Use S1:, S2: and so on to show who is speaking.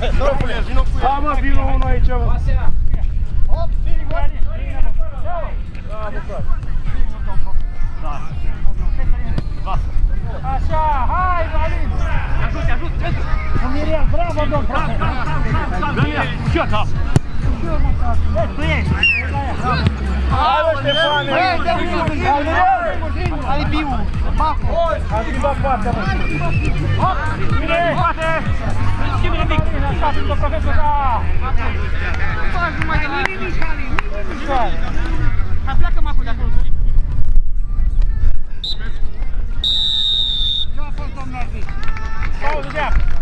S1: Da, mă, vină unul aici, mă. Hop, singur. Da. Așa, hai, Valin! Te ajut! Miriam, bravo, domn! Dă-mi-a, șută! Tu ești! Hai, Ștefane! Hai, Biu! Bacu! Am schimbat partea, mă! Hop! Bine, poate! Schimbă un pic! Așa, fiind o profesor, da! Nu faci numai de nimic, Halin! Hai, pleacă Macu de acolo! Ce a fost, domnul arbitru? Pauză de apă!